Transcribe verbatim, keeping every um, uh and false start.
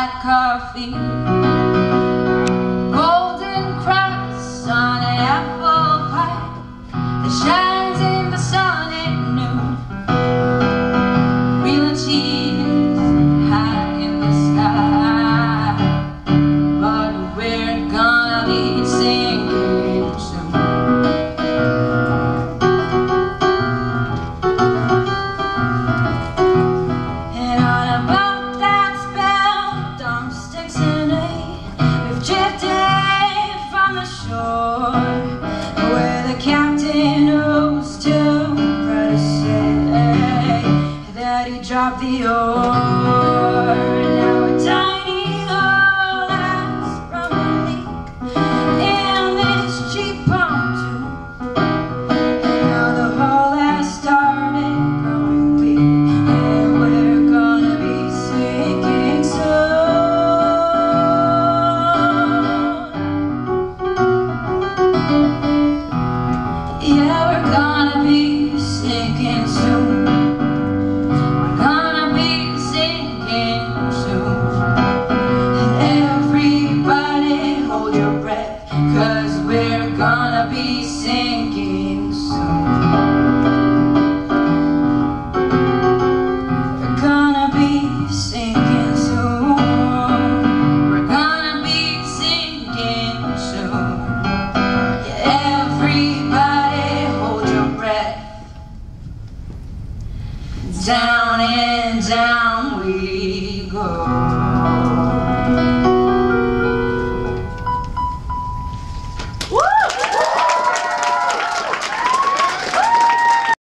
black coffee, golden crust on an apple pie that shines in the sun at noon. Real cheese high in the sky, but we're gonna be sinking soon. And on a boat that's built on sticks and hay, we've drifted from the shore where the captain knows to try to say that he dropped the oar. Now a tiny hole has sprung a leak in this cheap pontoon, and now the hull has started growing weak, and we're gonna be sinking soon. Yeah, we're gonna be sinking soon. We're gonna be sinking soon. And everybody hold your breath, 'cause we're gonna be sinking soon. We're gonna be sinking soon. We're gonna be sinking soon. Yeah, everybody hold your breath. Down and down we go.